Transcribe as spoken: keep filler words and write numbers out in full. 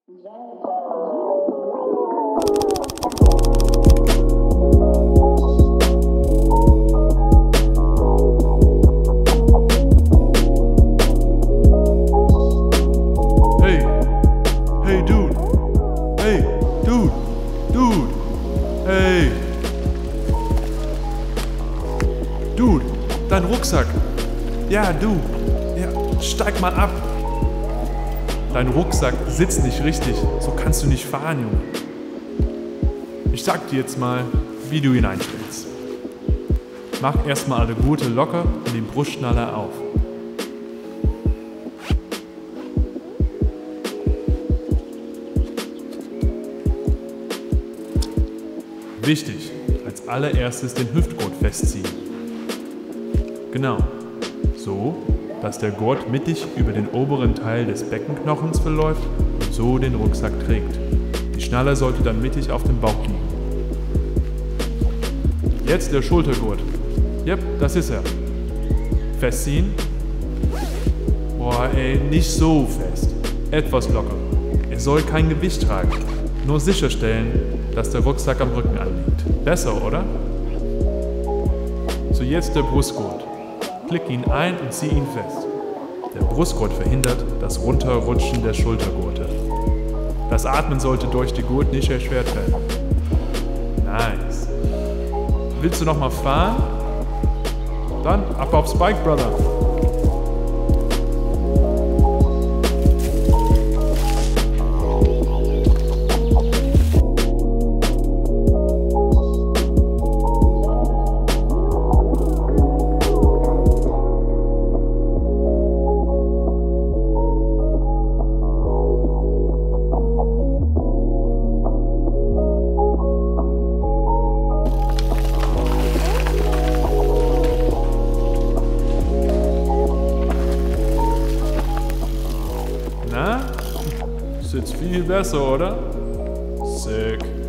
Hey, hey Dude, hey Dude, Dude, hey. Dude, dein Rucksack. Ja, du. Ja, steig mal ab. Dein Rucksack sitzt nicht richtig. So kannst du nicht fahren, Junge. Ich sag dir jetzt mal, wie du ihn einstellst. Mach erstmal alle Gurte locker und den Brustschnaller auf. Wichtig, als allererstes den Hüftgurt festziehen. Genau, so, dass der Gurt mittig über den oberen Teil des Beckenknochens verläuft und so den Rucksack trägt. Die Schnalle sollte dann mittig auf dem Bauch liegen. Jetzt der Schultergurt. Jep, das ist er. Festziehen. Boah, ey, nicht so fest. Etwas locker. Er soll kein Gewicht tragen. Nur sicherstellen, dass der Rucksack am Rücken anliegt. Besser, oder? So, jetzt der Brustgurt. Klick ihn ein und zieh ihn fest. Der Brustgurt verhindert das Runterrutschen der Schultergurte. Das Atmen sollte durch die Gurt nicht erschwert werden. Nice. Willst du noch mal fahren? Dann ab aufs Bike, Brother. Na? Ist jetzt viel besser, oder? Sick.